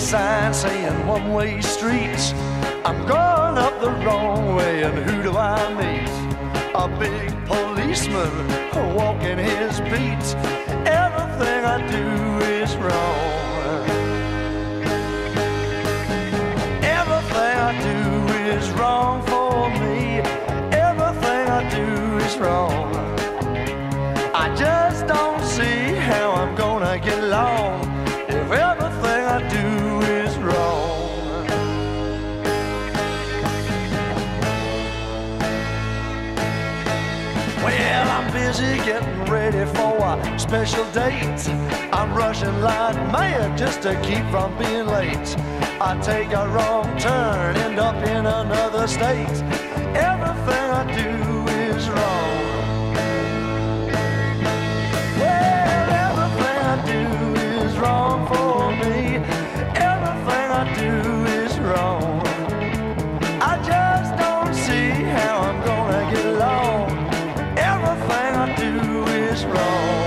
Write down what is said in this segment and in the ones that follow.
sign saying one-way streets. I'm going up the wrong way, and who do I meet? A big policeman walking his beat. Everything I do is wrong. Everything I do is wrong for me. Everything I do is wrong. I just don't see how I'm gonna get along if everything I do is wrong. Well, I'm busy getting ready for a special date. I'm rushing like mad just to keep from being late. I take a wrong turn, end up in another state. Everything I do is wrong. Well, everything I do is wrong for me. Everything I do is wrong. I just don't see how I'm gonna get along. Everything I do is wrong.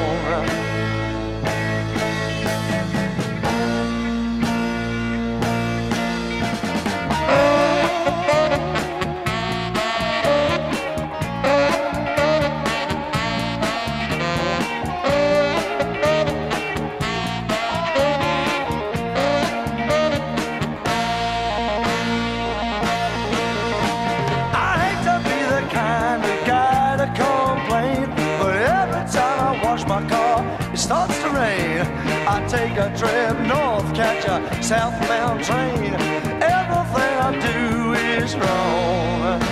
My car, it starts to rain. I take a trip north, catch a southbound train. Everything I do is wrong.